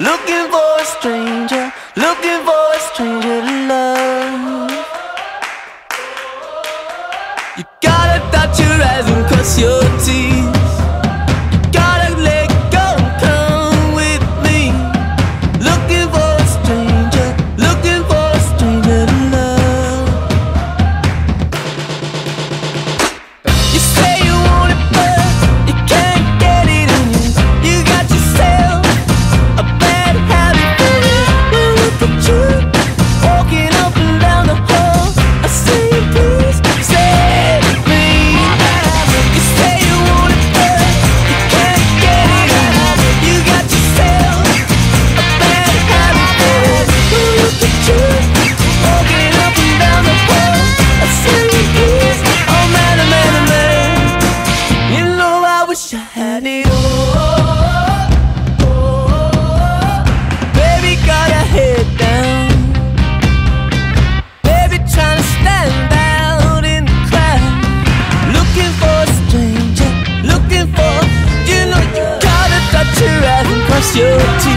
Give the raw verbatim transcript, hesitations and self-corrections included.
Looking for a stranger, looking for a stranger to love. You gotta dot your eyes and cross your teeth. You gotta let go and come with me. Looking for a stranger, looking for a stranger to love. You say you want it but you can't get it in you. You got yourself a bad habit for it. Well, look at you, walking up and down the hall. I say please save me. You say you want it but you can't get it in you. You got yourself a bad habit for it. Well, look at you, walking up and down the hall. I say please, oh man, oh man, oh man. You know I wish I had it all. Baby, got her head down. Baby, trying to stand out in the crowd. Looking for a stranger, looking for, you know you gotta touch your eyes and cross your teeth.